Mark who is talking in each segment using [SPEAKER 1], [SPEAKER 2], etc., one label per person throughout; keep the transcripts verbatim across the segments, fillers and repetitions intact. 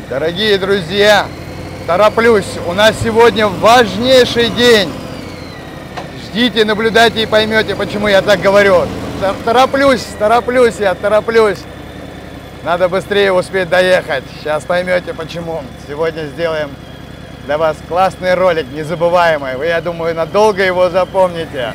[SPEAKER 1] Дорогие друзья, тороплюсь, у нас сегодня важнейший день. Ждите, наблюдайте и поймете, почему я так говорю. Тороплюсь, тороплюсь я, тороплюсь. Надо быстрее успеть доехать. Сейчас поймете, почему. Сегодня сделаем для вас классный ролик, незабываемый. Вы, я думаю, надолго его запомните.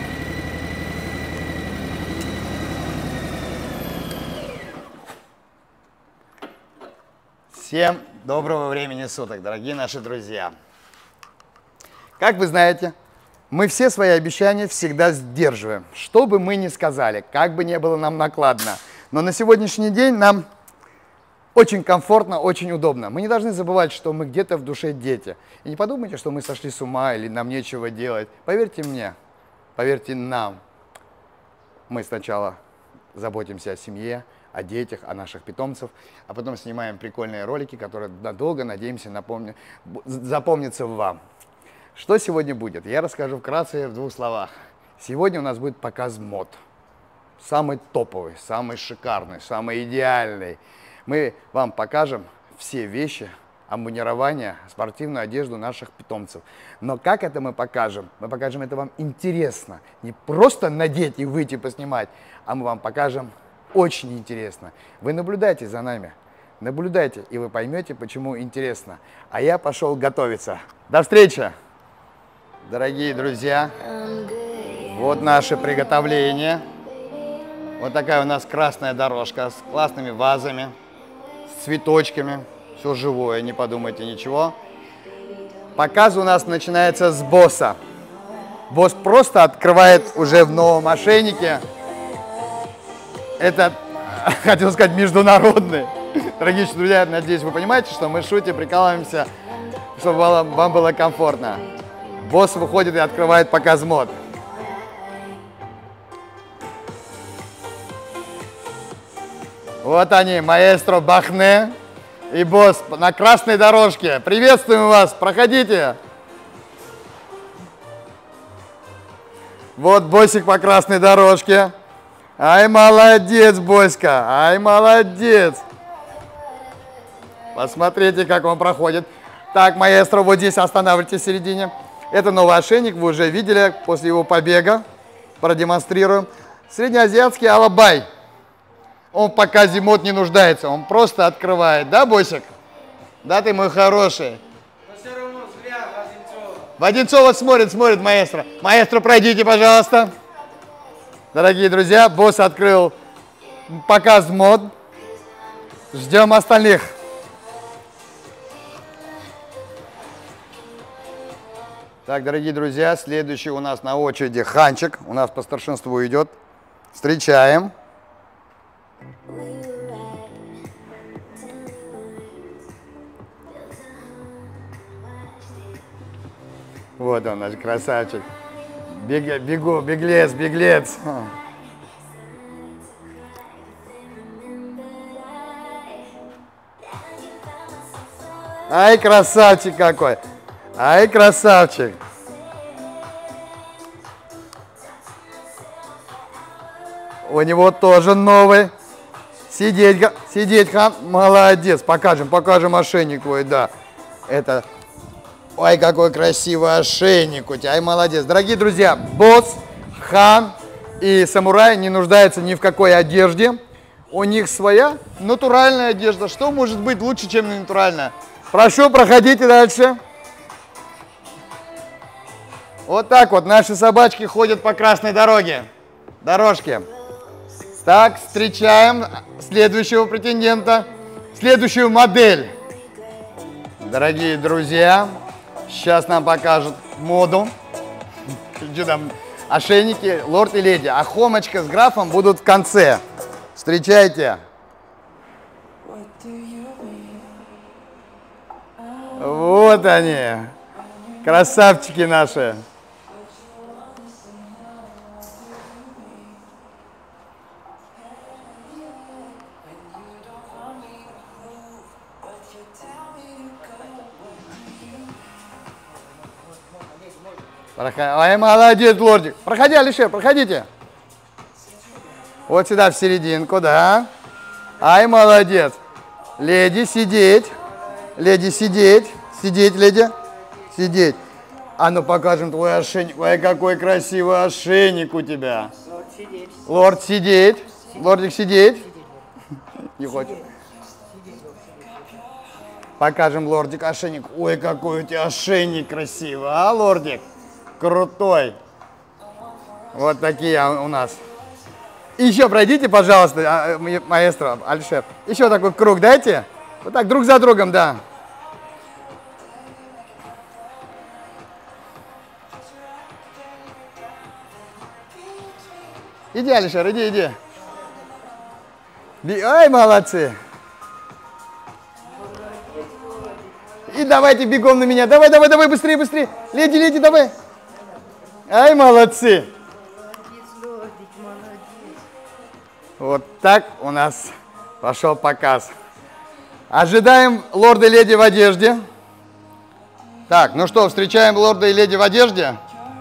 [SPEAKER 1] Всем доброго времени суток, дорогие наши друзья. Как вы знаете, мы все свои обещания всегда сдерживаем, что бы мы ни сказали, как бы ни было нам накладно. Но на сегодняшний день нам очень комфортно, очень удобно. Мы не должны забывать, что мы где-то в душе дети. И не подумайте, что мы сошли с ума или нам нечего делать. Поверьте мне, поверьте нам. Мы сначала заботимся о семье, о детях, о наших питомцев, а потом снимаем прикольные ролики, которые надолго, надеемся, напомню, запомнятся вам. Что сегодня будет? Я расскажу вкратце в двух словах. Сегодня у нас будет показ мод. Самый топовый, самый шикарный, самый идеальный. Мы вам покажем все вещи, обмундирование, спортивную одежду наших питомцев. Но как это мы покажем? Мы покажем это вам интересно. Не просто надеть и выйти поснимать, а мы вам покажем очень интересно. Вы наблюдайте за нами, наблюдайте, и вы поймете, почему интересно. А я пошел готовиться. До встречи, дорогие друзья. Вот наше приготовление. Вот такая у нас красная дорожка с классными вазами, с цветочками. Все живое, не подумайте ничего. Показ у нас начинается с босса. Босс просто открывает уже в новом ошейнике. Это, хотел сказать, международный. Дорогие друзья, надеюсь, вы понимаете, что мы шутим, прикалываемся, чтобы вам было комфортно. Босс выходит и открывает показ мод. Вот они, маэстро Бахне и босс на красной дорожке. Приветствуем вас, проходите. Вот боссик по красной дорожке. Ай, молодец, Боська, ай, молодец. Посмотрите, как он проходит. Так, маэстро, вот здесь останавливайтесь в середине. Это новый ошейник, вы уже видели после его побега. Продемонстрируем. Среднеазиатский алабай. Он в показе мод не нуждается, он просто открывает. Да, Босик? Да, ты мой хороший.
[SPEAKER 2] Но все равно взгляд Воденцова.
[SPEAKER 1] Воденцова смотрит, смотрит, маэстро. Маэстро, пройдите, пожалуйста. Дорогие друзья, босс открыл показ мод. Ждем остальных. Так, дорогие друзья, следующий у нас на очереди Ханчик. У нас по старшинству идет. Встречаем. Вот он, наш красавчик. Бег, бегу, беглец, беглец. Ай, красавчик какой. Ай, красавчик. У него тоже новый. Сидеть, сидеть, хан. Молодец. Покажем, покажем ошейник твой, да. Это... Ой, какой красивый ошейник у тебя. Ай, молодец. Дорогие друзья, босс, хан и самурай не нуждаются ни в какой одежде. У них своя натуральная одежда. Что может быть лучше, чем натуральная? Прошу, проходите дальше. Вот так вот наши собачки ходят по красной дороге. Дорожке. Так, встречаем следующего претендента. Следующую модель. Дорогие друзья. Сейчас нам покажут моду. Что там? Ошейники, лорд и леди. А хомочка с графом будут в конце. Встречайте. Вот они. Красавчики наши. Ай, молодец, лордик. Проходи, Алишер, проходите. Вот сюда, в серединку, да. Ай, молодец. Леди, сидеть. Леди, сидеть. Сидеть, леди. Сидеть. А ну покажем твой ошейник. Ой, какой красивый ошейник у тебя.
[SPEAKER 3] Лорд сидеть.
[SPEAKER 1] Лорд, сидеть. Лордик, сидеть. Не хочет. Покажем, лордик, ошейник. Ой, какой у тебя ошейник красивый, а, лордик? Крутой. Вот такие у нас. Еще пройдите, пожалуйста, маэстро, Алишер. Еще такой круг дайте. Вот так, друг за другом, да. Иди, Алишер, иди, иди. Ай, молодцы. И давайте бегом на меня. Давай, давай, давай, быстрее, быстрее. Леди, леди, давай. Ай, молодцы. Вот так у нас пошел показ. Ожидаем лорда и леди в одежде. Так, ну что, встречаем лорда и леди в одежде.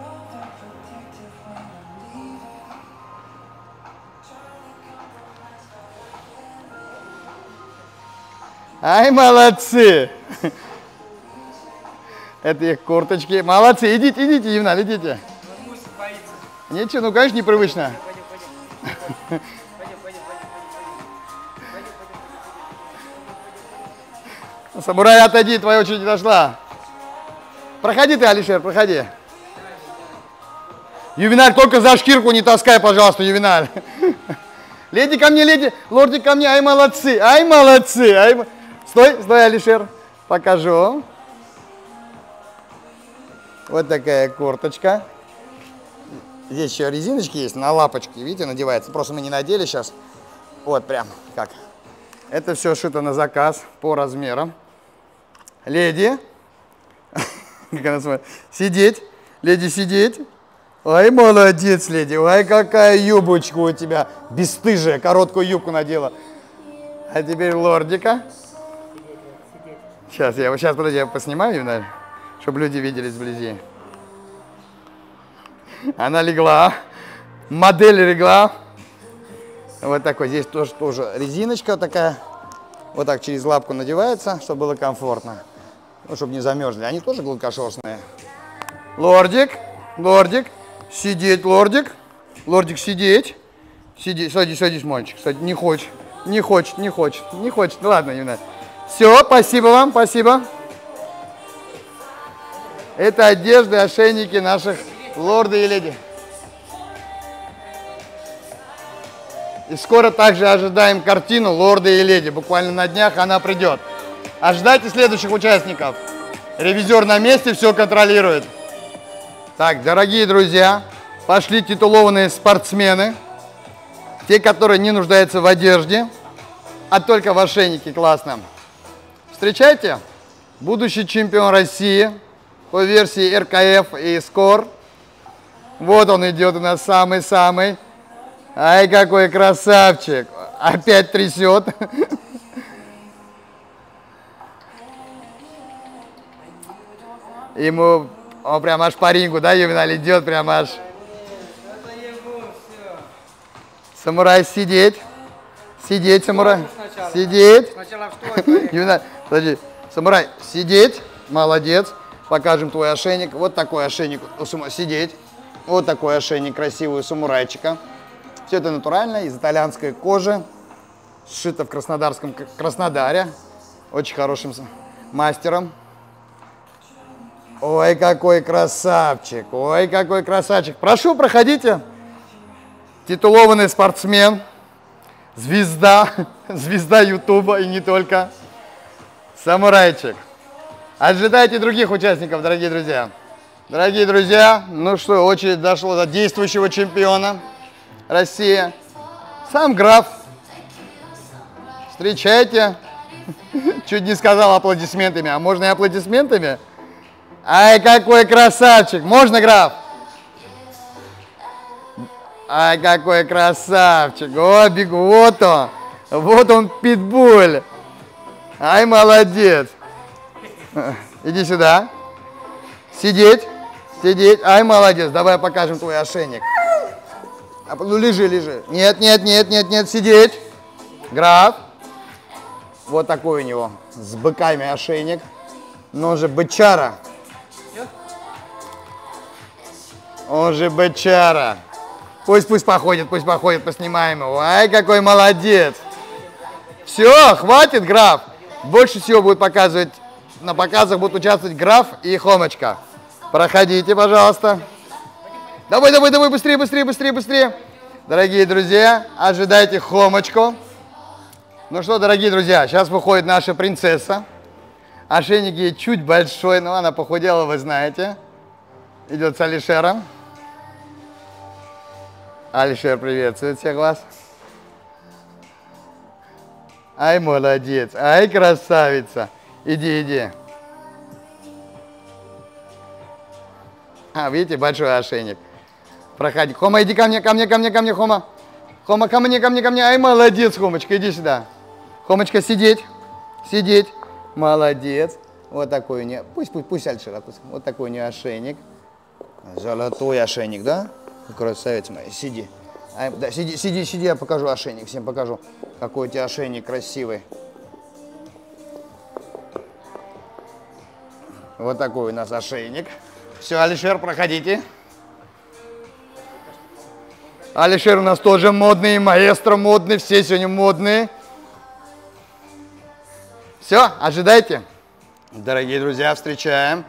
[SPEAKER 1] Ай, молодцы. Это их курточки. Молодцы, идите, идите, Евналь, идите. Ничего, ну, конечно, непривычно. Самурай, отойди, твоя очередь не дошла. Проходи ты, Алишер, проходи. Ювеналь, только за шкирку не таскай, пожалуйста, Ювеналь. Леди ко мне, леди, лордик ко мне, ай, молодцы, ай, молодцы. Ай... Стой, стой, Алишер, покажу. Вот такая курточка. Здесь еще резиночки есть, на лапочке, видите, надевается. Просто мы не надели сейчас. Вот прям как. Это все шито на заказ по размерам. Леди. Как она смотрит. Сидеть. Леди, сидеть. Ай, молодец, леди. Ай, какая юбочка у тебя. Бесстыжая, короткую юбку надела. А теперь лордика. Сейчас, я сейчас, подожди, я поснимаю, наверное, чтобы люди видели вблизи. Она легла. Модель легла. Вот такой. Здесь тоже, тоже резиночка такая. Вот так через лапку надевается, чтобы было комфортно. Ну, чтобы не замерзли. Они тоже гладкошерстные. Лордик, лордик, сидеть, лордик. Лордик, сидеть. Сидеть, садись, садись, мальчик. Садись. Не хочет, не хочет, не хочет, не хочет. Ну ладно, не надо. Все, спасибо вам, спасибо. Это одежды, ошейники наших лорда и леди. И скоро также ожидаем картину «Лорда и леди». Буквально на днях она придет. Ожидайте следующих участников. Ревизор на месте все контролирует. Так, дорогие друзья, пошли титулованные спортсмены. Те, которые не нуждаются в одежде, а только в ошейнике классном. Встречайте, будущий чемпион России по версии эр ка эф и скор. Вот он идет у нас самый-самый. Ай, какой красавчик. Опять трясет. Ему, он прям аж по рингу, да, Ювеналь, идет прям аж. Самурай, сидеть. Сидеть, самурай. Сидеть. Ювеналь, подожди. Самурай, сидеть. Молодец. Покажем твой ошейник. Вот такой ошейник у самурая. Сидеть. Вот такой ошейник красивый у самурайчика. Все это натурально, из итальянской кожи, сшито в Краснодарском Краснодаре, очень хорошим мастером. Ой, какой красавчик, ой, какой красавчик. Прошу, проходите. Титулованный спортсмен, звезда, звезда Ютуба и не только. Самурайчик. Ожидайте других участников, дорогие друзья. Дорогие друзья, ну что, очередь дошла до действующего чемпиона. Россия. Сам граф. Встречайте. Чуть не сказал аплодисментами. А можно и аплодисментами? Ай, какой красавчик. Можно, граф? Ай, какой красавчик. О, бегу. Вот он. Вот он, питбуль. Ай, молодец. Иди сюда. Сидеть. Сидеть. Ай, молодец. Давай покажем твой ошейник. Ну, лежи, лежи. Нет, нет, нет, нет, нет, сидеть. Граф. Вот такой у него с быками ошейник. Но он же бычара. Он же бычара. Пусть, пусть походит, пусть походит, поснимаем его. Ай, какой молодец. Все, хватит, граф. Больше всего будет показывать, на показах будут участвовать граф и Хомочка. Проходите, пожалуйста. Давай, давай, давай, быстрее, быстрее, быстрее, быстрее. Дорогие друзья, ожидайте Хомочку. Ну что, дорогие друзья, сейчас выходит наша принцесса. Ошейник ей чуть большой, но она похудела, вы знаете. Идет с Алишером. Алишер приветствует всех вас. Ай, молодец, ай, красавица. Иди, иди. А, видите, большой ошейник. Проходи. Хома, иди ко мне, ко мне, ко мне, ко мне, Хома. Хома, ко мне, ко мне, ко мне. Ай, молодец, Хомочка, иди сюда. Хомочка, сидеть, сидеть. Молодец. Вот такой у нее. Пусть, пусть, пусть Алишер отпуск. Вот такой у нее ошейник. Золотой ошейник, да? Красавица моя, сиди. Ай, да, сиди, сиди, сиди, я покажу ошейник, всем покажу. Какой у тебя ошейник красивый. Вот такой у нас ошейник. Все, Алишер, проходите. Алишер у нас тоже модный, маэстро модный, все сегодня модные. Все, ожидайте. Дорогие друзья, встречаем.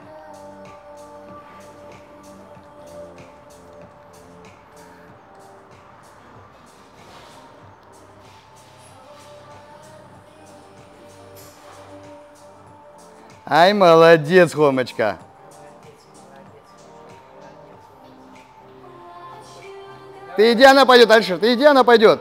[SPEAKER 1] Ай, молодец, Хомочка. Ты иди, она пойдет, Алишер, ты иди, она пойдет.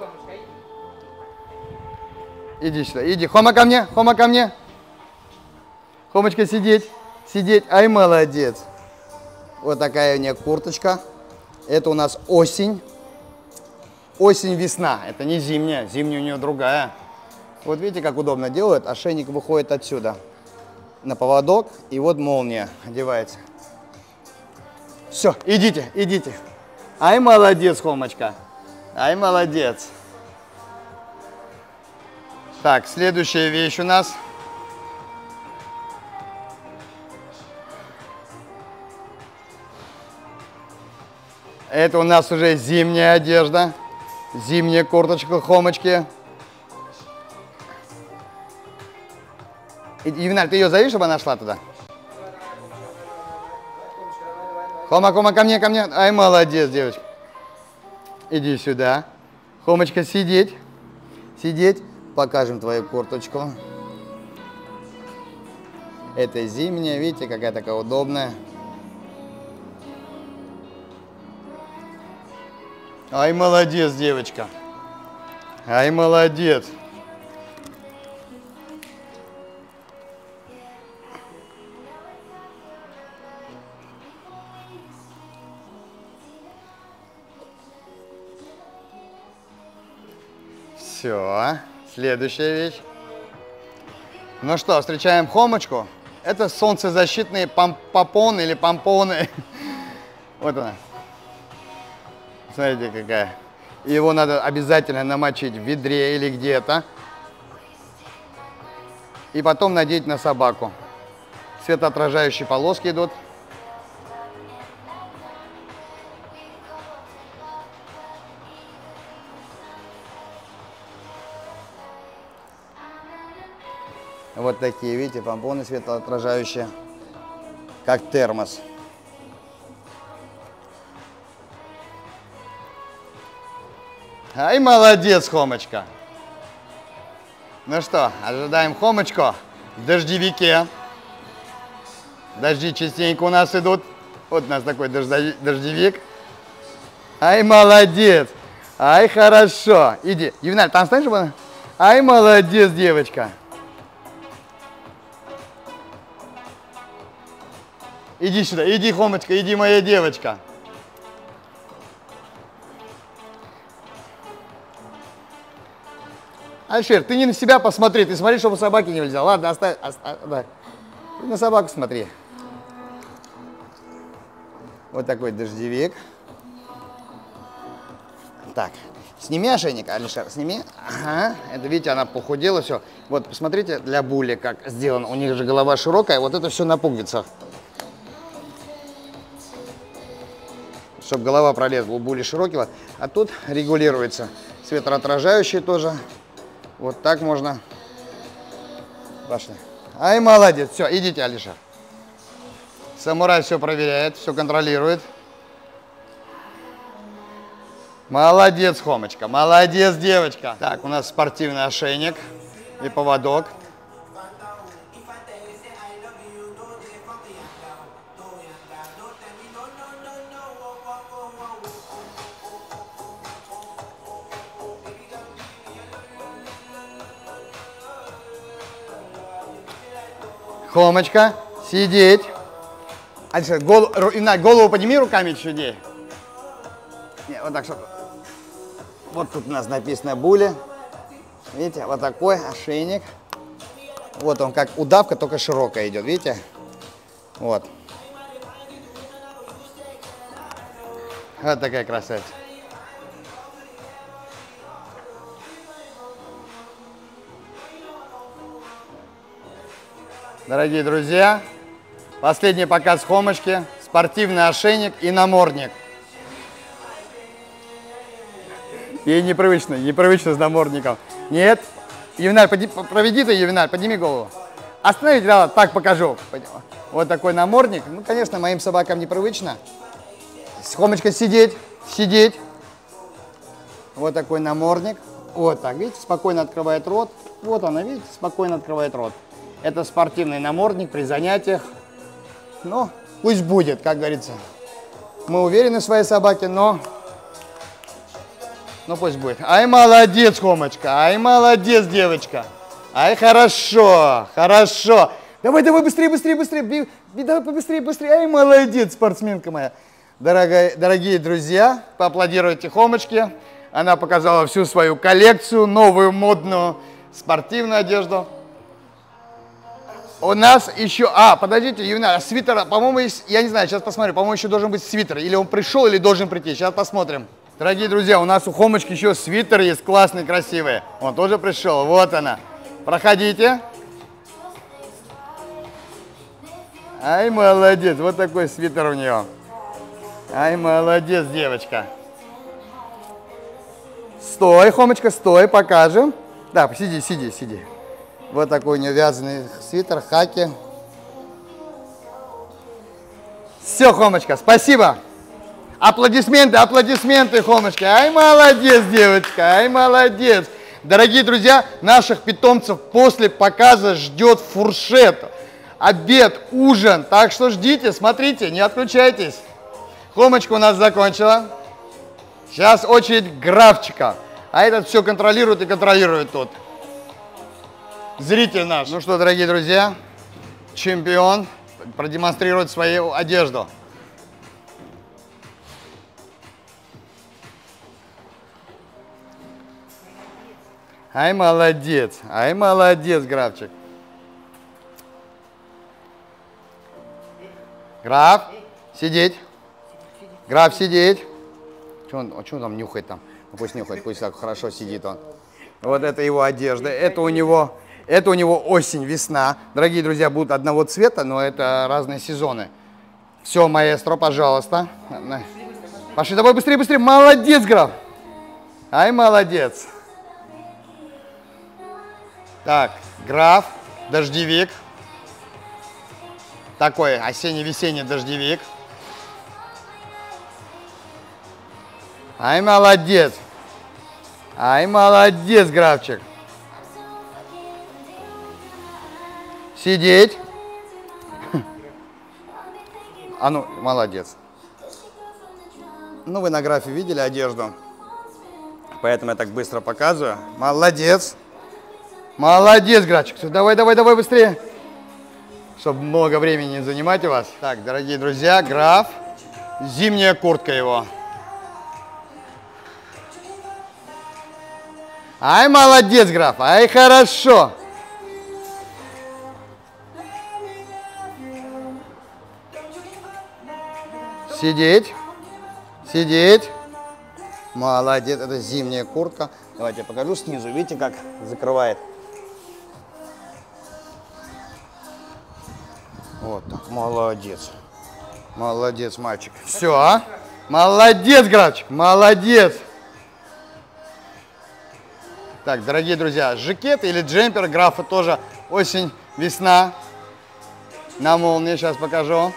[SPEAKER 1] Иди сюда, иди. Хома ко мне, Хома ко мне. Хомочка, сидеть, сидеть. Ай, молодец. Вот такая у нее курточка. Это у нас осень. Осень-весна. Это не зимняя, зимняя у нее другая. Вот видите, как удобно делают. Ошейник выходит отсюда на поводок, и вот молния одевается. Все, идите, идите. Ай, молодец, Хомочка. Ай, молодец. Так, следующая вещь у нас. Это у нас уже зимняя одежда. Зимняя курточка Хомочки. Ювеналь, ты ее зови, чтобы она шла туда? Хома, Хома, ко мне, ко мне. Ай, молодец, девочка. Иди сюда. Хомочка, сидеть. Сидеть. Покажем твою курточку. Это зимняя, видите, какая такая удобная. Ай, молодец, девочка. Ай, молодец. Все, следующая вещь. Ну что, встречаем Хомочку. Это солнцезащитные помпоны или помпоны. Вот она. Смотрите, какая. Его надо обязательно намочить в ведре или где-то. И потом надеть на собаку. Светоотражающие полоски идут. Вот такие, видите, помпоны светоотражающие, как термос. Ай, молодец, Хомочка. Ну что, ожидаем Хомочку в дождевике. Дожди частенько у нас идут. Вот у нас такой дождевик. Ай, молодец. Ай, хорошо. Иди. Ювеналь, там станешь, чтобы она... Ай, молодец, девочка. Иди сюда, иди, Хомочка, иди, моя девочка. Алишер, ты не на себя посмотри, ты смотри, чтобы собаки не влезал. Ладно, оставь, оставь, да. Ты на собаку смотри. Вот такой дождевик. Так, Сними ошейник, Алишер, сними. Ага, это, видите, она похудела, все. Вот, посмотрите, для були как сделано. У них же голова широкая, вот это все на пуговицах. Чтобы голова пролезла, у були широкого. А тут регулируется. Светоотражающий тоже. Вот так можно. Пошли. Ай, молодец. Все, идите, Алишер. Самурай все проверяет, все контролирует. Молодец, Хомочка, молодец, девочка. Так, у нас спортивный ошейник и поводок. Хомочка, сидеть. Алиша, голову, голову подними руками чуть-чуть. Вот так, чтобы... Вот тут у нас написано були. Видите, вот такой ошейник. Вот он как удавка, только широкая идет, видите? Вот. Вот такая красавица. Дорогие друзья, последний показ Хомочки. Спортивный ошейник и намордник. Ей непривычно, непривычно с намордником. Нет. Ювеналь, проведи ты, Ювеналь, подними голову. Остановить, да, так покажу. Вот такой намордник. Ну, конечно, моим собакам непривычно. Хомочка, сидеть, сидеть. Вот такой намордник. Вот так, видите, спокойно открывает рот. Вот она, видите, спокойно открывает рот. Это спортивный намордник при занятиях. Ну, пусть будет, как говорится. Мы уверены в своей собаке, но... Ну пусть будет. Ай, молодец, Хомочка. Ай, молодец, девочка. Ай, хорошо, хорошо. Давай, давай, быстрее, быстрее, быстрее. Давай побыстрее, быстрее. Ай, молодец, спортсменка моя. Дорогие, дорогие друзья, поаплодируйте Хомочке. Она показала всю свою коллекцию, новую модную спортивную одежду. У нас еще... А, подождите, Ювеналь, свитер, по-моему, есть... Я не знаю, сейчас посмотрю. По-моему, еще должен быть свитер. Или он пришел, или должен прийти. Сейчас посмотрим. Дорогие друзья, у нас у Хомочки еще свитер есть классный, красивый. Он тоже пришел. Вот она. Проходите. Ай, молодец. Вот такой свитер у нее. Ай, молодец, девочка. Стой, Хомочка, стой, покажем. Да, сиди, сиди, сиди. Вот такой у нее вязаный свитер, хаки. Все, Хомочка, спасибо. Аплодисменты, аплодисменты, Хомочка. Ай, молодец, девочка, ай, молодец. Дорогие друзья, наших питомцев после показа ждет фуршет, обед, ужин. Так что ждите, смотрите, не отключайтесь. Хомочка у нас закончила. Сейчас очередь Графчика. А этот все контролирует и контролирует тут. Зритель наш. Ну что, дорогие друзья, чемпион продемонстрирует свою одежду. Ай, молодец, ай, молодец, Графчик. Граф, сидеть. Граф, сидеть. Что он, что он там нюхает там? Ну, пусть нюхает, пусть так хорошо сидит он. Вот это его одежда. Это у него, это у него осень, весна. Дорогие друзья, будут одного цвета, но это разные сезоны. Все, маэстро, пожалуйста. Пошли, давай быстрее, быстрее. Молодец, Граф. Ай, молодец. Так, Граф, дождевик. Такой осенне-весенний дождевик. Ай, молодец. Ай, молодец, Графчик. Сидеть. А ну, молодец. Ну, вы на Графе видели одежду, поэтому я так быстро показываю. Молодец. Молодец, Графчик. Давай, давай, давай быстрее. Чтобы много времени не занимать у вас. Так, дорогие друзья, Граф. Зимняя куртка его. Ай, молодец, Граф. Ай, хорошо. Сидеть. Сидеть. Молодец, это зимняя куртка. Давайте я покажу снизу. Видите, как закрывает? Вот так, молодец. Молодец, мальчик. Все, а? Молодец, Графчик, молодец. Так, дорогие друзья, жакет или джемпер Графа тоже осень, весна. На молнии, сейчас покажу.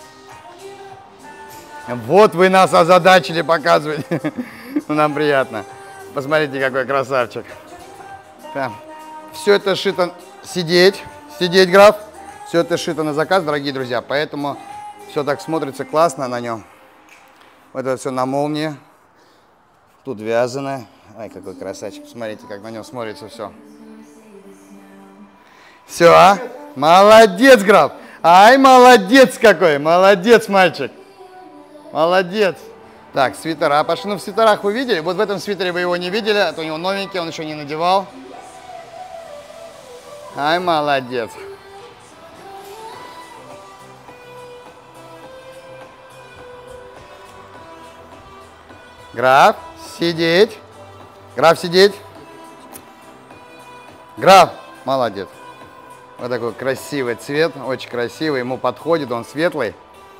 [SPEAKER 1] Вот вы нас озадачили показывать. Нам приятно. Посмотрите, какой красавчик. Так. Все это шито сидеть, сидеть, Граф. Все это шито на заказ, дорогие друзья. Поэтому все так смотрится классно на нем. Вот это все на молнии. Тут вязаное. Ай, какой красавчик. Посмотрите, как на нем смотрится все. Все, а? Молодец, Граф. Ай, молодец какой. Молодец, мальчик. Молодец. Так, свитера пошли. Ну, в свитерах вы видели? Вот в этом свитере вы его не видели. А то у него новенький, он еще не надевал. Ай, молодец. Граф, сидеть. Граф, сидеть. Граф, молодец. Вот такой красивый цвет, очень красивый. Ему подходит, он светлый.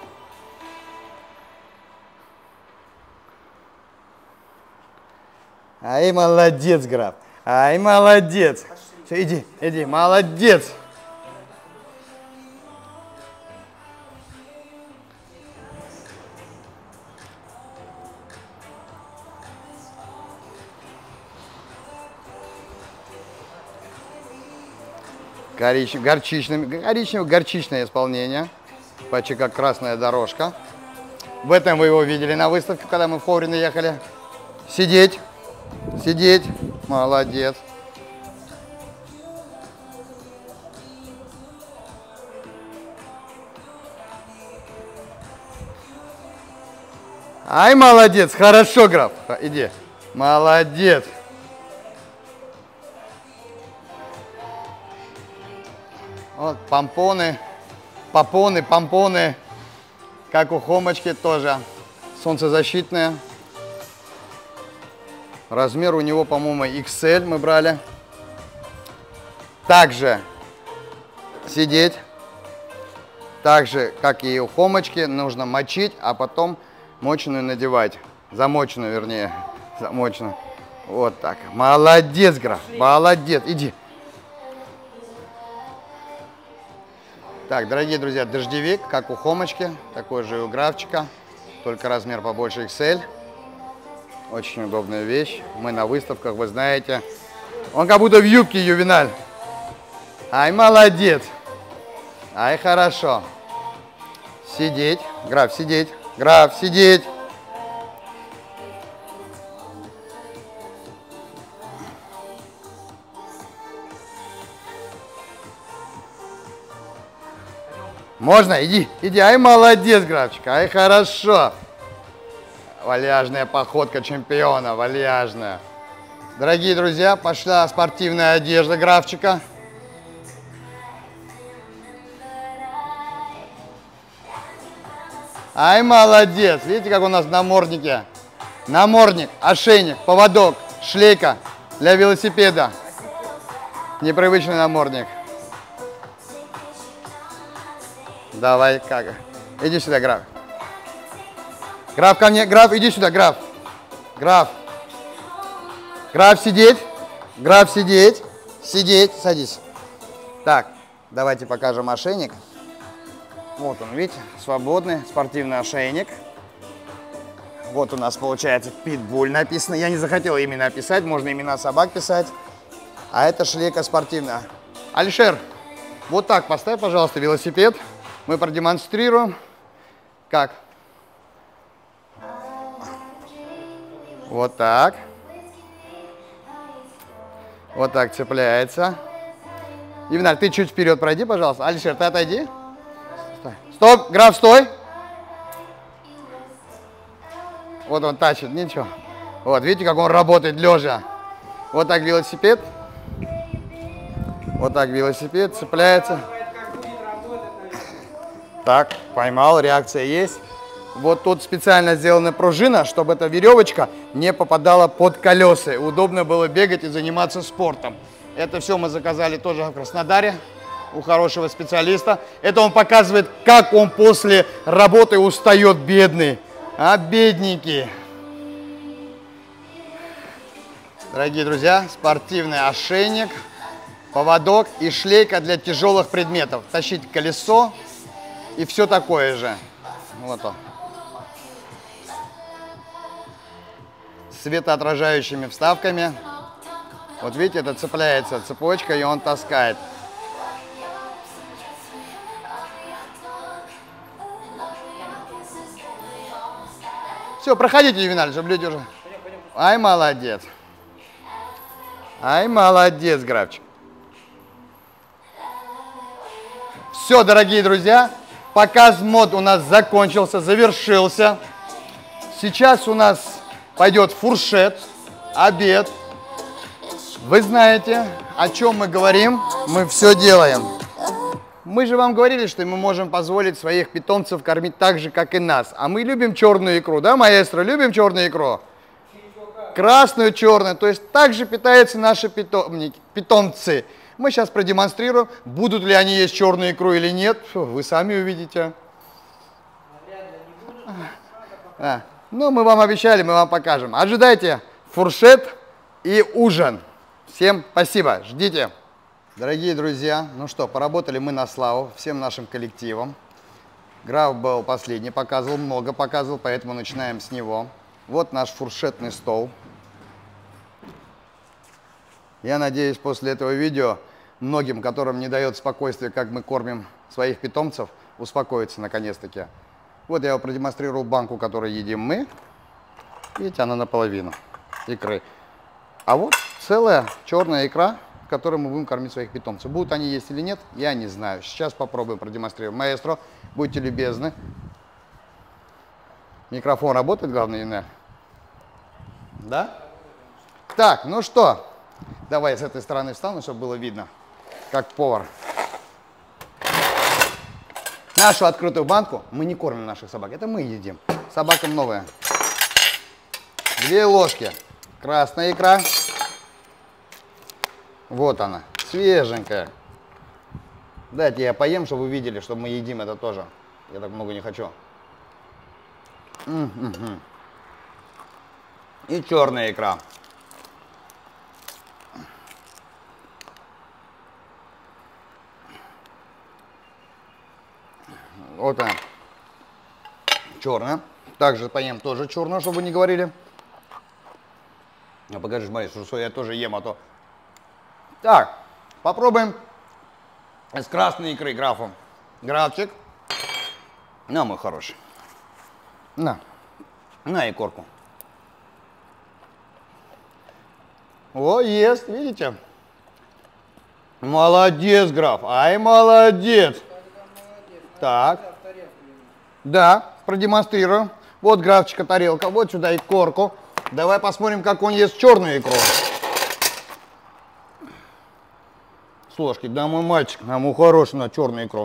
[SPEAKER 1] Ай, молодец, Граф. Ай, молодец. Все, иди, иди, молодец. Коричневое, горчичное, коричневое, горчичное исполнение. Почти как красная дорожка. В этом вы его видели на выставке, когда мы в Ховрино ехали. Сидеть. Сидеть. Молодец. Ай, молодец. Хорошо, Граф. Иди. Молодец. Вот помпоны, попоны, помпоны, как у Хомочки тоже, солнцезащитные. Размер у него, по-моему, икс эль мы брали. Также сидеть, так же, как и у Хомочки, нужно мочить, а потом моченую надевать. Замоченную, вернее, замоченную. Вот так. Молодец, Граф, молодец, иди. Так, дорогие друзья, дождевик, как у Хомочки, такой же и у Графчика, только размер побольше икс эль. Очень удобная вещь. Мы на выставках, вы знаете. Он как будто в юбке, Ювеналь. Ай, молодец. Ай, хорошо. Сидеть. Граф, сидеть. Граф, сидеть. Можно? Иди, иди. Ай, молодец, Графчик. Ай, хорошо. Вальяжная походка чемпиона, вальяжная. Дорогие друзья, пошла спортивная одежда Графчика. Ай, молодец. Видите, как у нас в наморднике? Намордник, ошейник, поводок, шлейка для велосипеда. Непривычный намордник. Давай, как? Иди сюда, Граф. Граф, ко мне. Граф, иди сюда, Граф. Граф. Граф, сидеть. Граф, сидеть. Сидеть. Садись. Так, давайте покажем ошейник. Вот он, видите, свободный спортивный ошейник. Вот у нас получается питбуль написано. Я не захотел имена писать, можно имена собак писать. А это шлейка спортивная. Алишер, вот так поставь, пожалуйста, велосипед. Мы продемонстрируем, как. Вот так. Вот так цепляется. Ювеналь, ты чуть вперед пройди, пожалуйста. Алишер, ты отойди. Стой. Стоп, Граф, стой. Вот он тащит, ничего. Вот, видите, как он работает лежа. Вот так велосипед. Вот так велосипед цепляется. Так, поймал, реакция есть. Вот тут специально сделана пружина, чтобы эта веревочка не попадала под колеса. Удобно было бегать и заниматься спортом. Это все мы заказали тоже в Краснодаре у хорошего специалиста. Это он показывает, как он после работы устает, бедный. А, бедненький. Дорогие друзья, спортивный ошейник, поводок и шлейка для тяжелых предметов. Тащить колесо и все такое же. Вот он. С светоотражающими вставками. Вот видите, это цепляется цепочка, и он таскает. Все, проходите, Ювеналь, чтобы люди уже... Ай, молодец. Ай, молодец, Графчик. Все, дорогие друзья, показ мод у нас закончился, завершился. Сейчас у нас пойдет фуршет, обед. Вы знаете, о чем мы говорим, мы все делаем. Мы же вам говорили, что мы можем позволить своих питомцев кормить так же, как и нас. А мы любим черную икру, да, маэстро? Любим черную икру? Красную, черную. То есть так же питаются наши питомники, питомцы. Мы сейчас продемонстрируем, будут ли они есть черную икру или нет. Вы сами увидите. А, ну, мы вам обещали, мы вам покажем. Ожидайте фуршет и ужин. Всем спасибо, ждите. Дорогие друзья, ну что, поработали мы на славу всем нашим коллективом. Граф был последний, показывал, много показывал, поэтому начинаем с него. Вот наш фуршетный стол. Я надеюсь, после этого видео многим, которым не дает спокойствия, как мы кормим своих питомцев, успокоиться наконец-таки. Вот я продемонстрировал банку, которую едим мы. Видите, она наполовину икры. А вот целая черная икра, которой мы будем кормить своих питомцев. Будут они есть или нет, я не знаю. Сейчас попробуем продемонстрировать. Маэстро, будьте любезны. Микрофон работает, главное, Юнель? Да? Так, ну что, давай с этой стороны встану, чтобы было видно, как повар. Нашу открытую банку мы не кормим наших собак, это мы едим. Собакам новая. Две ложки красная икра. Вот она, свеженькая. Дайте я поем, чтобы вы видели, что мы едим это тоже. Я так много не хочу. М-м-м. И черная икра. Вот она. Черная. Также поем тоже черную, чтобы вы не говорили. А покажи, смотри, что я тоже ем, а то... Так, попробуем с красной икры графом. Графчик. На, мой хороший. На. На икорку. О, ест, видите? Молодец, граф. Ай, молодец. Так. Да, продемонстрирую. Вот графчика тарелка, вот сюда икорку. Давай посмотрим, как он ест черную икру. С ложки, да, мой мальчик, нам у хороший на черную икру.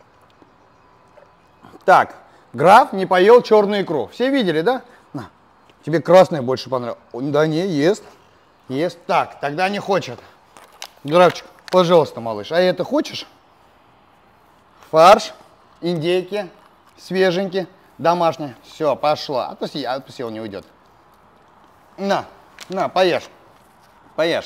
[SPEAKER 1] Так, граф не поел черную икру. Все видели, да? На. Тебе красная больше понравилась. Да не, ест. Ест. Так, тогда не хочет. Графчик, пожалуйста, малыш. А это хочешь? Фарш, индейки, свеженький, домашний. Все, пошла. Отпусти, отпусти, он не уйдет. На, на, поешь. Поешь.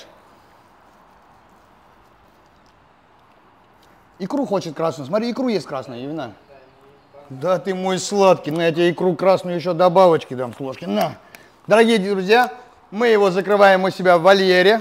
[SPEAKER 1] Икру хочет красную. Смотри, икру есть красная, Ювеналь. Да ты мой сладкий. На, я тебе икру красную еще добавочки дам с ложки. На. Дорогие друзья, мы его закрываем у себя в вольере.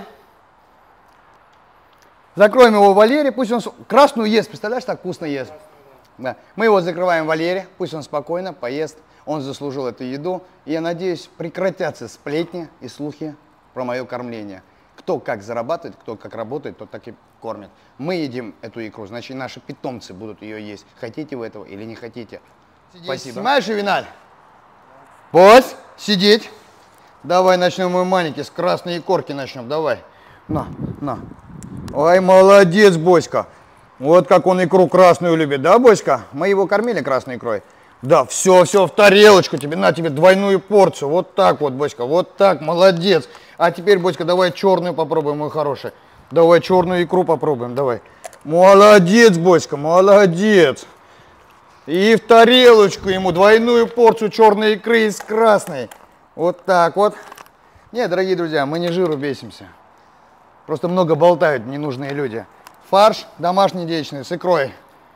[SPEAKER 1] Закроем его в вольере. Пусть он красную ест. Представляешь, так вкусно ест. Да. Мы его закрываем в вольере. Пусть он спокойно поест. Он заслужил эту еду. И я надеюсь, прекратятся сплетни и слухи про мое кормление. Кто как зарабатывает, кто как работает, тот так и кормит. Мы едим эту икру, значит, наши питомцы будут ее есть. Хотите вы этого или не хотите? Сидеть. Спасибо. Снимаешь, Ювеналь? Пусть сидеть. Давай начнем, мой маленький, с красной икорки начнем. Давай. На, на. Ой, молодец, Боська. Вот как он икру красную любит, да, Боська? Мы его кормили красной икрой. Да, все, все, в тарелочку тебе, на тебе двойную порцию. Вот так вот, Бочка, вот так, молодец. А теперь, Бочка, давай черную попробуем, мой хороший. Давай черную икру попробуем, давай. Молодец, Бочка, молодец. И в тарелочку ему двойную порцию черной икры из красной. Вот так вот. Не, дорогие друзья, мы не жиру бесимся. Просто много болтают ненужные люди. Фарш домашний яичный с икрой.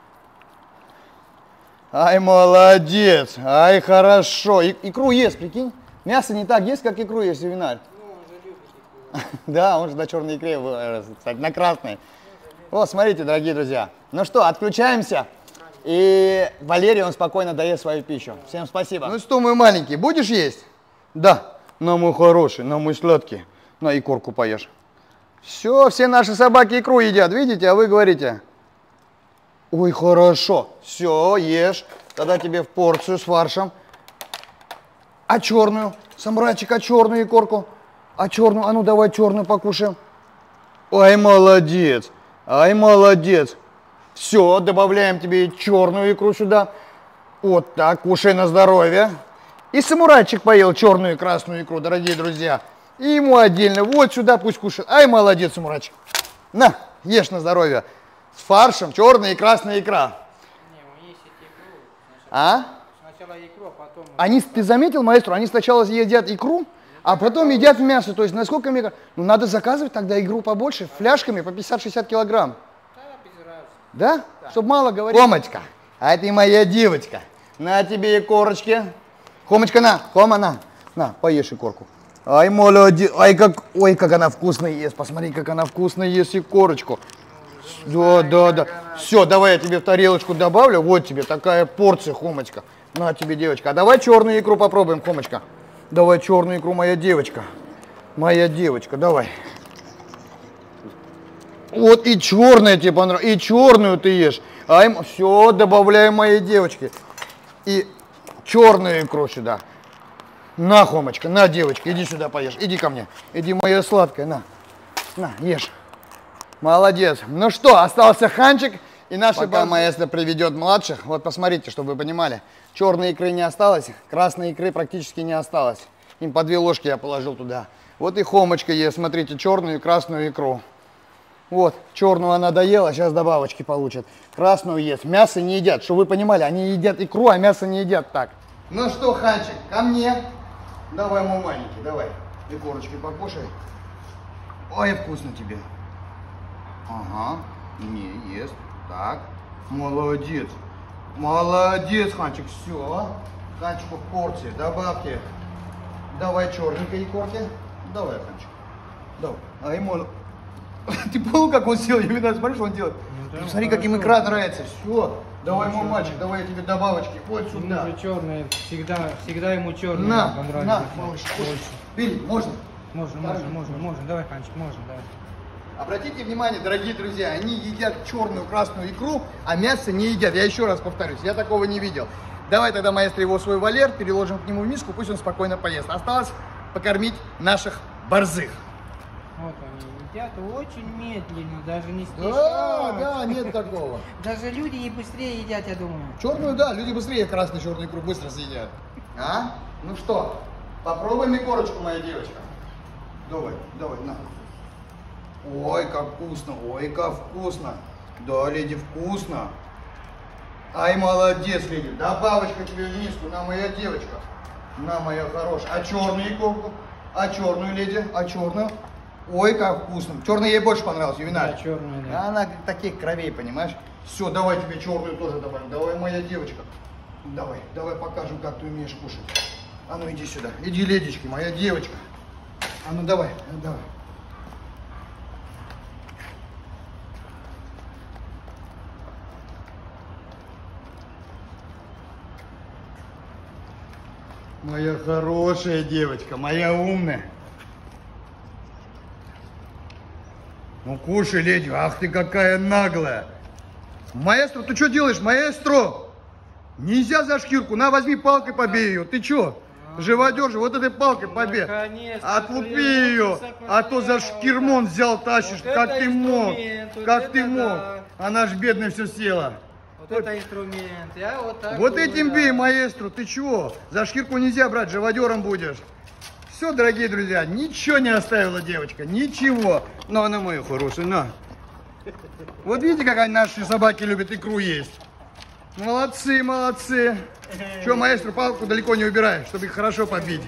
[SPEAKER 1] Ай, молодец, ай, хорошо. И, икру ест, прикинь. Мясо не так есть, как икру есть, винарь.
[SPEAKER 2] Ну, он же любит икру.
[SPEAKER 1] Да, он же на черной икре вырос, кстати, на красной. Вот, смотрите, дорогие друзья. Ну что, отключаемся. И Валерий, он спокойно дает свою пищу. Всем спасибо. Ну что, мой маленький, будешь есть? Да. На, мой хороший, на, мой сладкий. На, икорку поешь. Все, все наши собаки икру едят, видите? А вы говорите... Ой, хорошо. Все, ешь. Тогда тебе в порцию с фаршем. А черную? Самурайчик, а черную икорку? А черную? А ну давай черную покушаем. Ай, молодец. Ай, молодец. Все, добавляем тебе черную икру сюда. Вот так, кушай на здоровье. И самурайчик поел черную и красную икру, дорогие друзья. И ему отдельно. Вот сюда пусть кушает. Ай, молодец, самурайчик. На, ешь на здоровье. С фаршем, черная и красная икра.
[SPEAKER 2] Не, он есть икру.
[SPEAKER 1] А?
[SPEAKER 2] Сначала икру, а потом...
[SPEAKER 1] Они, ты заметил, маэстро, они сначала едят икру, а потом едят мясо. То есть, насколько мне... Ну, надо заказывать тогда икру побольше, фляжками по пятьдесят-шестьдесят килограмм.
[SPEAKER 2] Да, без разницы.
[SPEAKER 1] Да? Да. Чтобы мало говорить. Хомочка, а это моя девочка. На тебе икорочки. Хомочка, на, Хома, на. На, поешь икорку. Ай, молодец. Ай, как, ой, как она вкусно ест. Посмотри, как она вкусно ест икорочку. Да, да, да. Все, давай я тебе в тарелочку добавлю. Вот тебе такая порция, Хомочка. На тебе, девочка. А давай черную икру попробуем, Хомочка. Давай черную икру, моя девочка. Моя девочка, давай. Вот и черная тебе понравилась. И черную ты ешь. Ай, все, добавляем моей девочке. И черную икру сюда. На, Хомочка, на, девочка, иди сюда поешь. Иди ко мне. Иди, моя сладкая, на. На, ешь. Молодец. Ну что, остался Ханчик и наша пока маэстро приведет младших. Вот посмотрите, чтобы вы понимали. Черной икры не осталось, красной икры практически не осталось. Им по две ложки я положил туда. Вот и Хомочка ест, смотрите, черную и красную икру. Вот, черную она доела, сейчас добавочки получат. Красную ест, мясо не едят. Чтобы вы понимали, они едят икру, а мясо не едят так. Ну что, Ханчик, ко мне. Давай, мой маленький, давай. Икорочки покушай. Ой, вкусно тебе. Ага, не ест. Так, молодец. Молодец, Ханчик, все. Ханчику в порции, добавьте. Давай черненькой икорки. Давай, Ханчик. Давай. А ему... Ты понял, как он сел? Я видно, смотри, что он делает. Ну, смотри, как им икра нравится. Все. Давай, мой мальчик, давай я тебе добавочки. Вот сюда.
[SPEAKER 2] Ему же черные, всегда, всегда ему черные
[SPEAKER 1] на,
[SPEAKER 2] понравились.
[SPEAKER 1] На, малыш, бери, можно?
[SPEAKER 2] Можно, можно, можно, можно. Давай, Ханчик, можно, давай.
[SPEAKER 1] Обратите внимание, дорогие друзья, они едят черную, красную икру, а мясо не едят. Я еще раз повторюсь, я такого не видел. Давай тогда, маэстро, его свой вольер, переложим к нему в миску, пусть он спокойно поест. Осталось покормить наших борзых.
[SPEAKER 2] Вот они едят очень медленно, даже не спеша.
[SPEAKER 1] Да, да, нет такого.
[SPEAKER 2] Даже люди не быстрее едят, я думаю.
[SPEAKER 1] Черную, да, люди быстрее красную, черную икру быстро съедят. А? Ну что, попробуем икорочку, моя девочка. Давай, давай, на. Ой, как вкусно, ой, как вкусно. Да, леди, вкусно. Ай, молодец, леди. Добавочка тебе в миску, на, моя девочка. На, моя хорошая. А черную икорку? А черную, леди? А черную? Ой, как вкусно. Черная ей больше понравилась, винарь.
[SPEAKER 2] Да, черная, да.
[SPEAKER 1] Она таких кровей, понимаешь? Все, давай тебе черную тоже добавим. Давай, моя девочка. Давай, давай покажем, как ты умеешь кушать. А ну иди сюда. Иди, ледички, моя девочка. А ну давай, давай. Моя хорошая девочка, моя умная. Ну кушай, леди, ах ты какая наглая. Маэстро, ты что делаешь, маэстро? Нельзя за шкирку, на, возьми палкой побей ее. Ты что, живодер же, вот этой палкой побей. Отлупи ее, а то за шкирмон взял, тащишь,
[SPEAKER 2] вот
[SPEAKER 1] как ты мог,
[SPEAKER 2] вот
[SPEAKER 1] как ты мог.
[SPEAKER 2] Да.
[SPEAKER 1] Она ж бедная все съела.
[SPEAKER 2] Вот, вот это инструмент. Я вот так
[SPEAKER 1] Вот
[SPEAKER 2] вот,
[SPEAKER 1] этим
[SPEAKER 2] да.
[SPEAKER 1] бей, маэстро, ты чего? За шкирку нельзя брать, живодером будешь. Все, дорогие друзья, ничего не оставила девочка, ничего. Но она моя хорошая, на. Вот видите, как они, наши собаки любят икру есть. Молодцы, молодцы. Че, маэстро, палку далеко не убирай, чтобы их хорошо побить.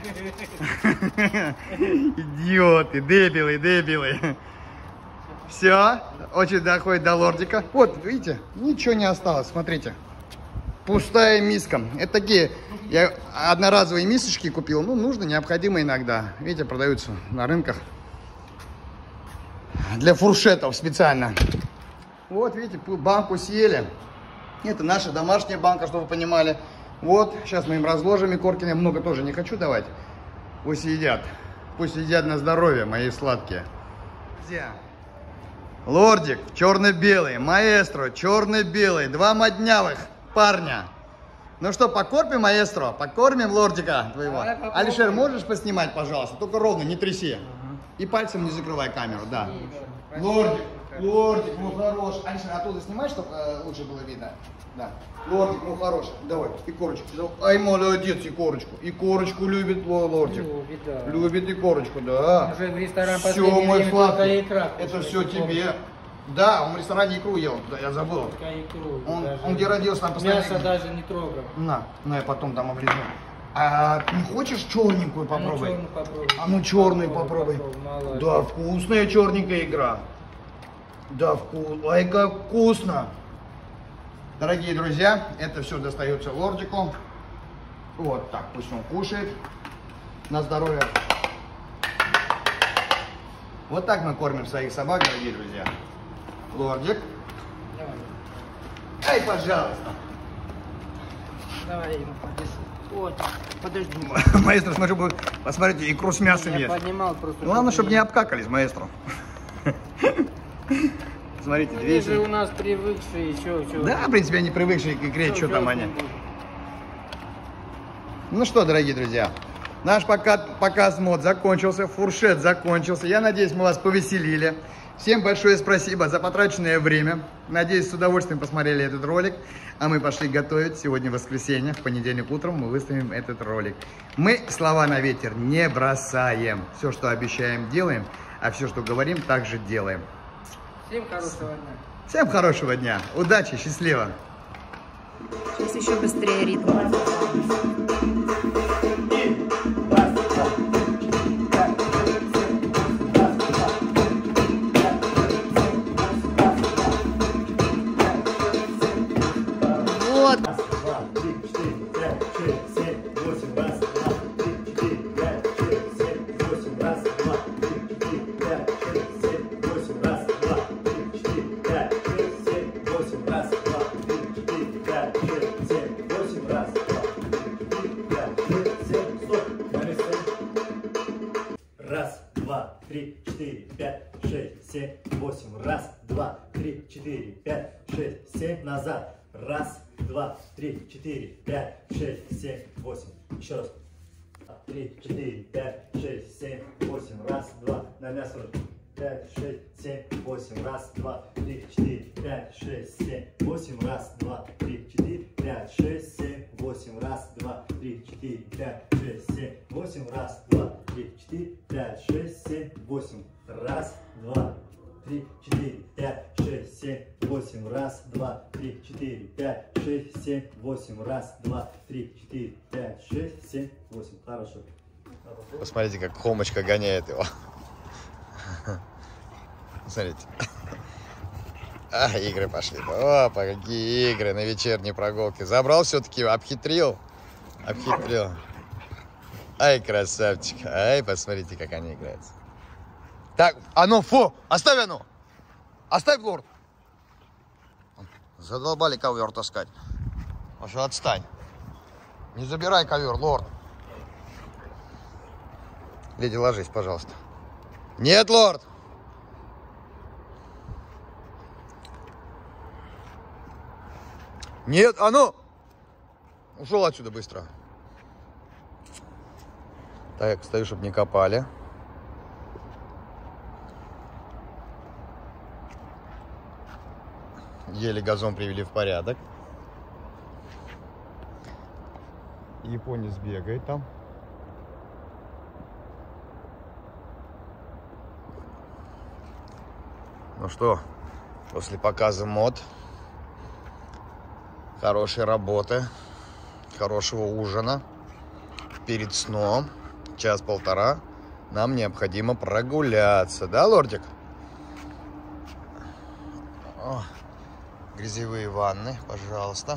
[SPEAKER 1] Идиоты, дебилы, дебилы. Все, очередь доходит до лордика. Вот, видите, ничего не осталось, смотрите. Пустая миска. Это такие, я одноразовые мисочки купил, ну, нужно, необходимо иногда. Видите, продаются на рынках. Для фуршетов специально. Вот, видите, банку съели. Это наша домашняя банка, чтобы вы понимали. Вот, сейчас мы им разложим, и корки я много тоже не хочу давать. Пусть едят. Пусть едят на здоровье, мои сладкие. Друзья. Лордик, черно-белый, маэстро, черно-белый, два моднявых парня. Ну что, покормим, маэстро? Покормим лордика твоего? Алишер, можешь поснимать, пожалуйста? Только ровно, не тряси. Ага. И пальцем не закрывай камеру, да. Лордик, лордик, ну хорош. Алишер, оттуда снимай, чтобы э, лучше было видно. Да. Лордик, ну хорош. Давай, и корочку. Ай, молодец, и корочку. И корочку любит лордик. Любит, да. Любит и корочку, да.
[SPEAKER 2] Уже в ресторан
[SPEAKER 1] все, мой сладкий.
[SPEAKER 2] Икра,
[SPEAKER 1] это все тебе. Да, он в ресторане икру ел, да, я забыл.
[SPEAKER 2] Икру,
[SPEAKER 1] он, он где родился, там постоянно.
[SPEAKER 2] Мясо даже не трогал.
[SPEAKER 1] На, на, я потом там облизну. А не хочешь черненькую попробуй? А ну черную попробуй. попробуй. Да, вкусная черненькая игра. Да, вкус. Ай, как вкусно. Дорогие друзья, это все достается лордику. Вот так, пусть он кушает. На здоровье. Вот так мы кормим своих собак, дорогие друзья. Лордик. Давай. Ай, пожалуйста.
[SPEAKER 2] Давай ему подержи. Вот, подожди.
[SPEAKER 1] Маэстро, смотрю, посмотрите, икру с мясом
[SPEAKER 2] я
[SPEAKER 1] есть.
[SPEAKER 2] поднимал просто.
[SPEAKER 1] Ну, главное, чтобы не обкакались, маэстро. Смотрите,
[SPEAKER 2] ну,
[SPEAKER 1] две
[SPEAKER 2] же у нас привыкшие, что, что.
[SPEAKER 1] Да, в принципе, они привыкшие к икре, что там они. Ну что, дорогие друзья, наш показ, показ мод закончился, фуршет закончился. Я надеюсь, мы вас повеселили. Всем большое спасибо за потраченное время. Надеюсь, с удовольствием посмотрели этот ролик. А мы пошли готовить. Сегодня воскресенье, в понедельник утром мы выставим этот ролик. Мы слова на ветер не бросаем. Все, что обещаем, делаем. А все, что говорим, также делаем.
[SPEAKER 2] Всем хорошего дня.
[SPEAKER 1] Всем хорошего дня. Удачи, счастливо.
[SPEAKER 3] Сейчас еще быстрее ритм.
[SPEAKER 4] Раз, два, три, четыре, пять, шесть, семь, восемь. Раз, два, три, четыре, пять, шесть, семь. Назад. Раз, два, три, четыре, пять, шесть, семь, восемь. Еще раз. Три, четыре, пять, шесть, семь, восемь. Раз, два. На мясо. Пять, шесть, семь, восемь. Раз, два, три, четыре, пять, шесть, семь, восемь. Раз, два, три, четыре, пять, шесть, семь, восемь. Раз, два, три, четыре, пять, шесть, семь, восемь. Раз, два, три, четыре, пять, шесть, семь, восемь. Раз, два, три, четыре, пять, шесть, семь, восемь. Раз, два, три, четыре, пять, шесть, семь, восемь. Раз, два, три, четыре, пять, шесть, семь, восемь. Хорошо.
[SPEAKER 1] Посмотрите, как Хомочка гоняет его. Смотрите. А, игры пошли. Опа, какие игры на вечерней прогулке. Забрал все-таки, обхитрил. Обхитрил. Ай, красавчик. Ай, посмотрите, как они играют. Так, а ну, фу, оставь оно. Оставь, лорд. Задолбали ковер таскать. Уже отстань. Не забирай ковер, лорд. Леди, ложись, пожалуйста. Нет, лорд. Нет, а ну! Ушел отсюда быстро. Так, стою, чтобы не копали. Еле газон привели в порядок. Японец бегает там. Ну что, после показа мод, хорошей работы, хорошего ужина, перед сном, час-полтора, нам необходимо прогуляться. Да, лордик? О, грязевые ванны, пожалуйста.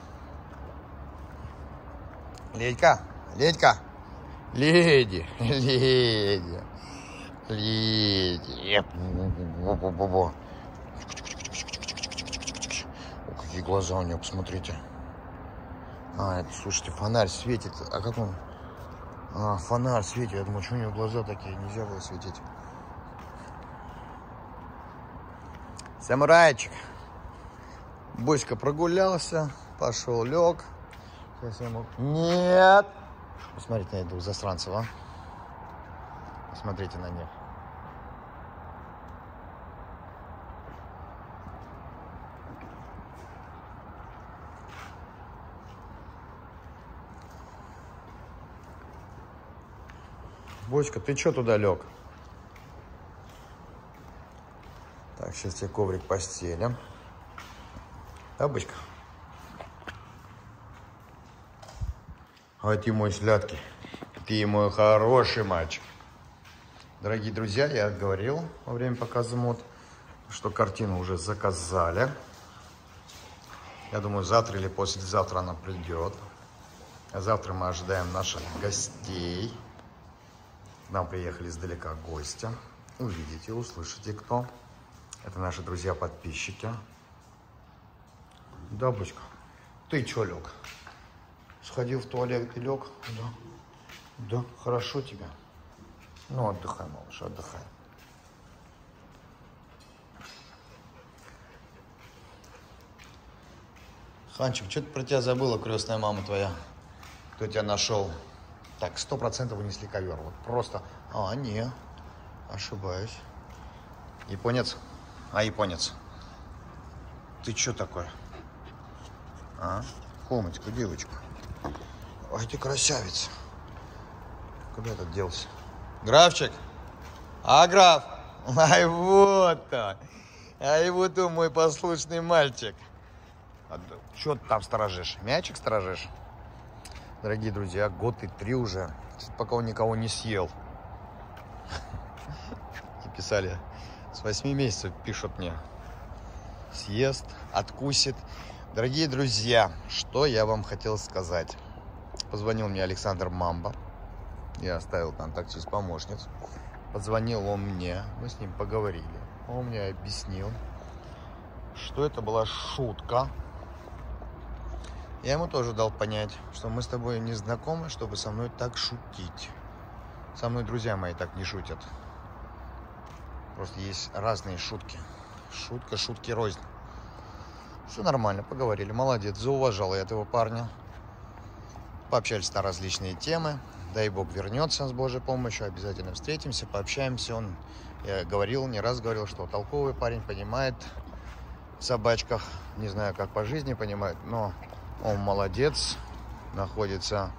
[SPEAKER 1] Ледька, Ледька, леди, леди, леди. О, какие глаза у нее, посмотрите. А, это, слушайте, фонарь светит. А как он? А, фонарь светит. Я думаю, что у нее глаза такие, нельзя было светить. Самурайчик. Боська прогулялся, пошел, лег. Сейчас я ему... Нет! Посмотрите на этих засранцев, а. Посмотрите на них. Боська, ты что туда лег? Так, сейчас тебе коврик постелим. Да, Боська? А ты мой сладкий. Ты мой хороший мальчик. Дорогие друзья, я говорил во время показа мод, что картину уже заказали. Я думаю, завтра или послезавтра она придет. А завтра мы ожидаем наших гостей. К нам приехали издалека гости. Увидите, услышите, кто. Это наши друзья-подписчики. Да, Боська? Ты чё лег? Сходил в туалет и лег? Да. Да, хорошо тебе. Ну, отдыхай, малыш, отдыхай. Ханчик, что-то про тебя забыла, крестная мама твоя. Кто тебя нашел? Так, сто процентов унесли ковер. Вот просто. А, не. Ошибаюсь. Японец? А, японец. Ты что такой? А? Хомочка, девочка. Ой, ты красавица. Куда этот делся? Графчик? А, граф? Ай, вот он. Ай, вот он, мой послушный мальчик. А, что ты там сторожишь? Мячик сторожишь? Дорогие друзья, год и три уже, пока он никого не съел. И писали, с восьми месяцев пишут мне. Съест, откусит. Дорогие друзья, что я вам хотел сказать. Позвонил мне Александр Мамба. Я оставил контакт через помощниц. Позвонил он мне, мы с ним поговорили. Он мне объяснил, что это была шутка. Я ему тоже дал понять, что мы с тобой не знакомы, чтобы со мной так шутить. Со мной друзья мои так не шутят. Просто есть разные шутки. Шутка, шутки рознь. Все нормально, поговорили. Молодец, зауважал я этого парня. Пообщались на различные темы. Дай бог вернется с Божьей помощью. Обязательно встретимся, пообщаемся. Он, я говорил, не раз говорил, что толковый парень, понимает в собачках. Не знаю, как по жизни понимает, но он молодец. Находится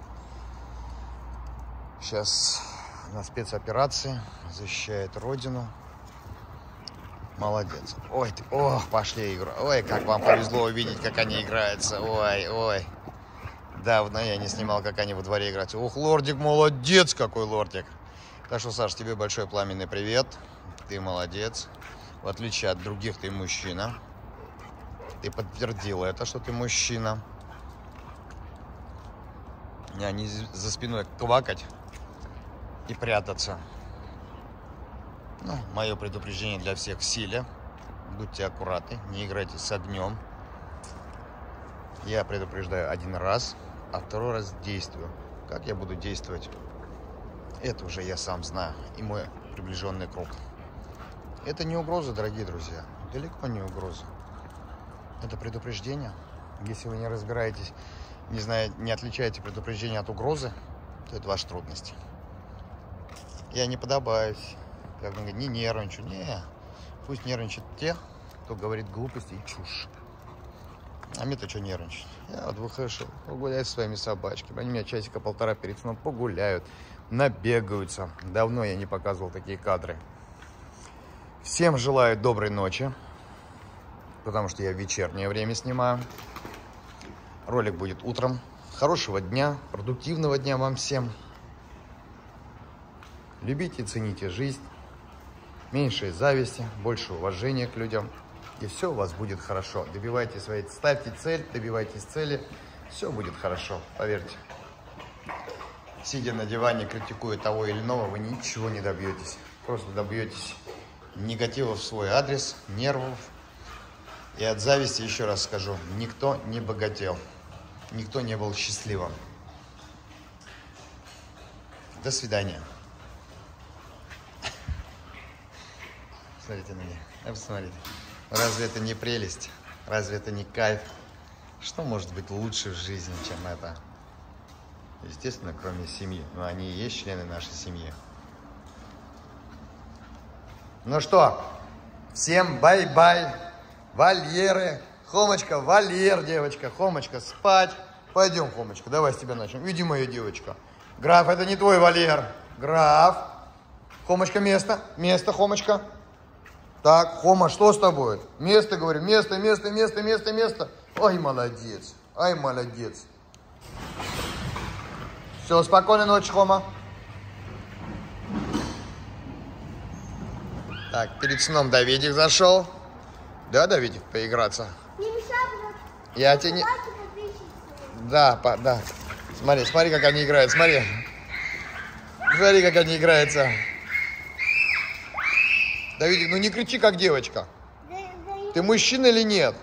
[SPEAKER 1] сейчас на спецоперации. Защищает родину. Молодец. Ой, ты, ох, пошли игру. Ой, как вам повезло увидеть, как они играются. Ой, ой. Давно я не снимал, как они во дворе играют. Ух, лордик, молодец, какой лордик. Так что, Саш, тебе большой пламенный привет. Ты молодец. В отличие от других, ты мужчина. Ты подтвердил это, что ты мужчина. А не за спиной квакать и прятаться. Ну, мое предупреждение для всех в силе. Будьте аккуратны, не играйте с огнем. Я предупреждаю один раз, а второй раз действую. Как я буду действовать, это уже я сам знаю. И мой приближенный круг. Это не угроза, дорогие друзья. Далеко не угроза. Это предупреждение. Если вы не разбираетесь, не знаете, не отличаете предупреждение от угрозы, то это ваши трудности. Я не подобаюсь. Как он говорит, не нервничаю. Не, пусть нервничают те, кто говорит глупости и чушь. А мне-то что нервничать? Я вот выхожу погулять со своими собачками. Они меня часика полтора перед сном погуляют, набегаются. Давно я не показывал такие кадры. Всем желаю доброй ночи, потому что я в вечернее время снимаю. Ролик будет утром. Хорошего дня, продуктивного дня вам всем. Любите и цените жизнь. Меньше зависти, больше уважения к людям. И все у вас будет хорошо. Добивайтесь своей, ставьте цель, добивайтесь цели. Все будет хорошо, поверьте. Сидя на диване, критикуя того или иного, вы ничего не добьетесь. Просто добьетесь негатива в свой адрес, нервов. И от зависти, еще раз скажу, никто не богател. Никто не был счастливым. До свидания. Смотрите на меня. Посмотрите. Разве это не прелесть? Разве это не кайф? Что может быть лучше в жизни, чем это? Естественно, кроме семьи. Но они и есть члены нашей семьи. Ну что, всем бай-бай. Вольеры. Хомочка, вольер, девочка. Хомочка, спать. Пойдем, Хомочка, давай с тебя начнем. Иди, моя девочка. Граф, это не твой вольер. Граф. Хомочка, место. Место, Хомочка. Так, Хома, что с тобой? Место, говорю, место, место, место, место, место. Ой, молодец, ай, молодец. Все, спокойной ночи, Хома. Так, перед сном Давидик зашел. Да, Давидик, поиграться?
[SPEAKER 5] Не мешай,
[SPEAKER 1] Я тебе не... Да, по, да. Смотри, смотри, как они играют, смотри. Смотри, как они играются. Давидик, ну не кричи, как девочка. Ты мужчина или нет?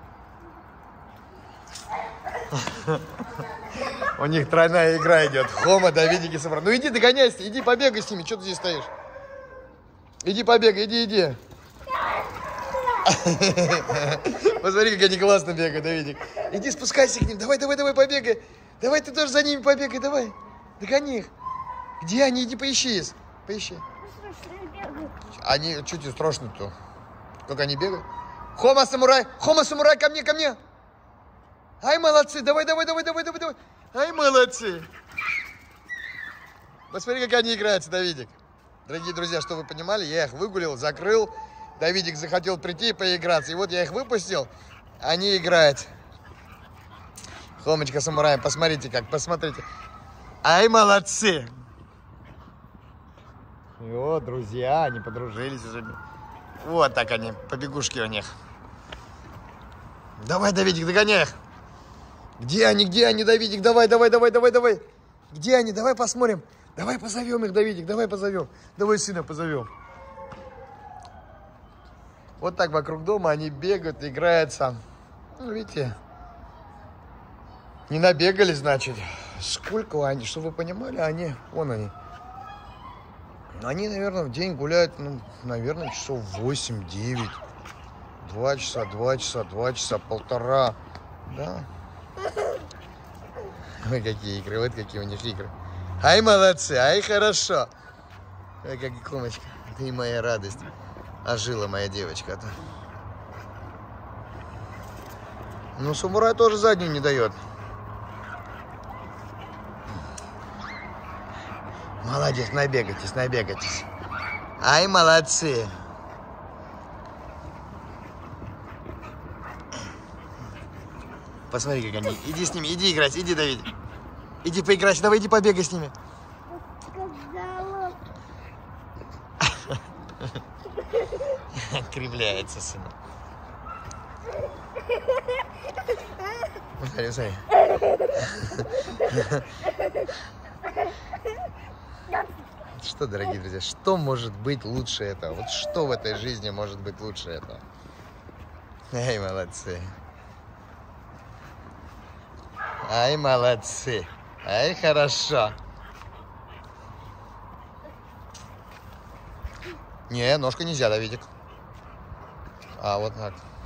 [SPEAKER 1] У них тройная игра идет. Хома, Давидик и Собран. Ну иди догоняйся, иди побегай с ними. Что ты здесь стоишь? Иди побегай, иди, иди. Посмотри, как они классно бегают, Давидик. Иди спускайся к ним. Давай, давай, давай, побегай. Давай ты тоже за ними побегай, давай. Догони их. Где они? Иди поищи их. Поищи. Они, что тебе страшно-то? Как они бегают? Хома, самурай! Хома, самурай, ко мне, ко мне! Ай, молодцы! Давай, давай, давай, давай, давай, давай! Ай, молодцы! Посмотри, как они играются, Давидик. Дорогие друзья, что вы понимали, я их выгулил, закрыл. Давидик захотел прийти и поиграться. И вот я их выпустил, они играют. Хомочка, самурай, посмотрите как, посмотрите. Ай, молодцы! Вот, друзья, они подружились уже. Вот так они, побегушки у них. Давай, Давидик, догоняй их. Где они, где они, Давидик? Давай, давай, давай, давай, давай. Где они? Давай посмотрим. Давай позовем их, Давидик, давай позовем. Давай сына позовем. Вот так вокруг дома они бегают, играются. Ну, видите, не набегали, значит. Сколько они, чтобы вы понимали, они, вон они. Они, наверное, в день гуляют, ну, наверное, часов восемь-девять. Два часа, два часа, два часа, полтора. Да. Ой, какие игры, вот какие у них игры. Ай, молодцы, ай, хорошо. Ой, как Хомочка, ты моя радость. Ожила моя девочка-то. Ну, самурай тоже заднюю не дает. Молодец, набегайтесь, набегайтесь. Ай, молодцы. Посмотри, как они. Иди с ними, иди играть, иди, Давид. Иди поиграть, давай, иди побегай с ними. Кривляется, сын. Смотри, смотри. Что, дорогие друзья, что может быть лучше этого? Вот что в этой жизни может быть лучше этого? Ай, молодцы. Ай, молодцы. Ай, хорошо. Не, ножка нельзя, Давидик. А, вот так.